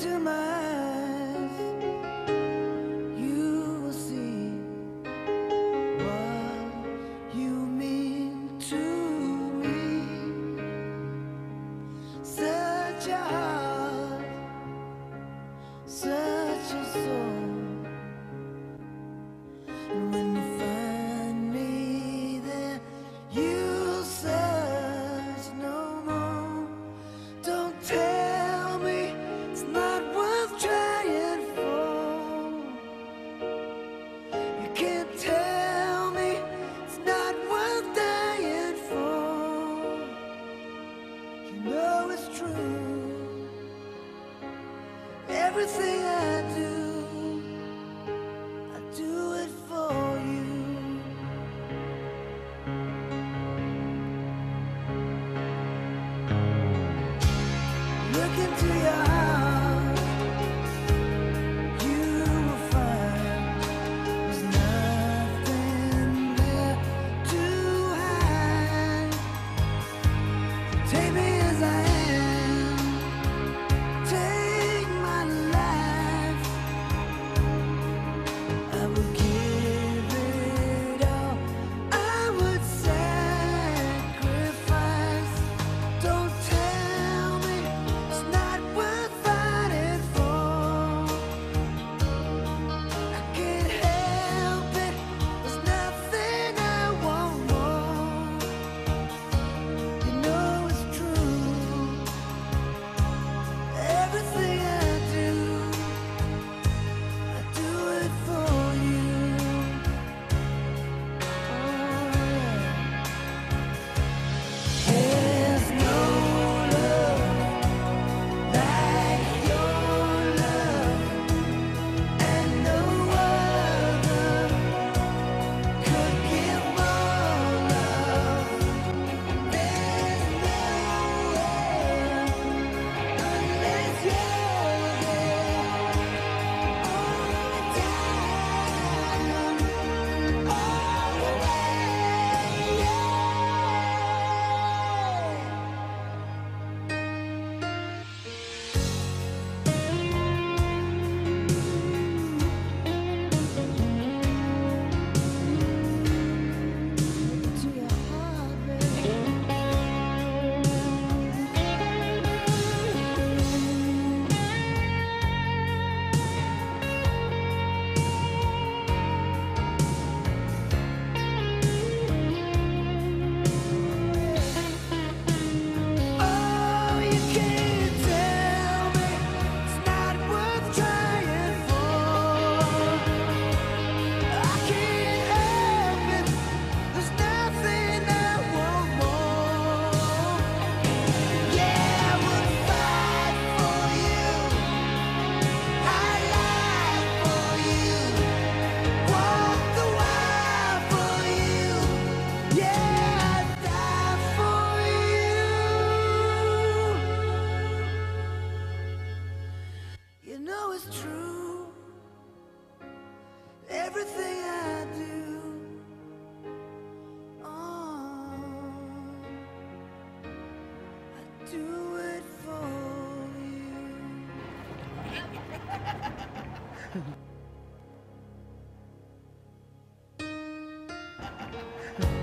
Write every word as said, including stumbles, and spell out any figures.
into my eyes, you will see what you mean to me. Such a heart, such a soul. And when you find me there, you'll search no more. Don't tell me it's not worth trying for. You can't tell me it's not worth dying for. You know it's true. Everything I do, I do it for you. Look into your heart, you will find there's nothing there to hide. Take me as I am, take my life. I will give it all, I would sacrifice. Don't tell me it's not worth fighting for. I can't help it, there's nothing I want more. You know it's true. Everything I do, I do it for you. Oh, yeah. There's no love like your love, and no other could give more love. There's nowhere unless you're there all the time, all the way. Yeah. To your heart, baby. Oh, you can't tell me it's not worth trying for. I can't help it, there's nothing I want more. Yeah, I would fight for you, I lie for you, walk the wire for you. Yeah, I'd die for you. You know it's true. Everything I do, oh, I do it for you.